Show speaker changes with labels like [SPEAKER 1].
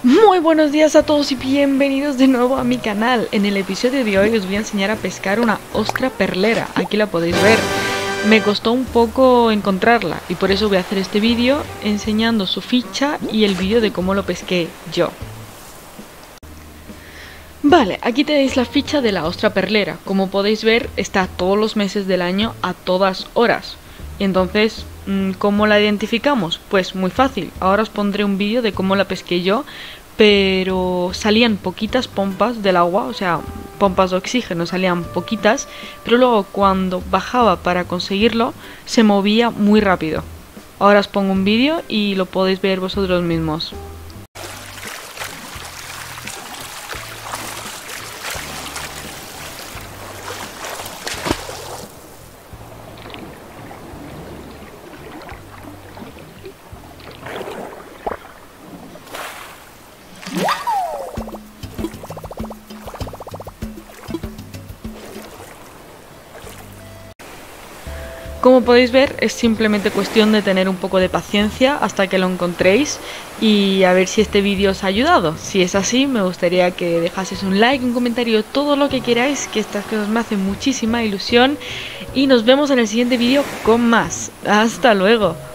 [SPEAKER 1] Muy buenos días a todos y bienvenidos de nuevo a mi canal. En el episodio de hoy os voy a enseñar a pescar una ostra perlera. Aquí la podéis ver. Me costó un poco encontrarla y por eso voy a hacer este vídeo enseñando su ficha y el vídeo de cómo lo pesqué yo. Vale, aquí tenéis la ficha de la ostra perlera. Como podéis ver, está todos los meses del año a todas horas. Y entonces, ¿cómo la identificamos? Pues muy fácil. Ahora os pondré un vídeo de cómo la pesqué yo, pero salían poquitas pompas del agua, o sea, pompas de oxígeno salían poquitas, pero luego cuando bajaba para conseguirlo, se movía muy rápido. Ahora os pongo un vídeo y lo podéis ver vosotros mismos. Como podéis ver, es simplemente cuestión de tener un poco de paciencia hasta que lo encontréis y a ver si este vídeo os ha ayudado. Si es así, me gustaría que dejaseis un like, un comentario, todo lo que queráis, que estas cosas me hacen muchísima ilusión y nos vemos en el siguiente vídeo con más. ¡Hasta luego!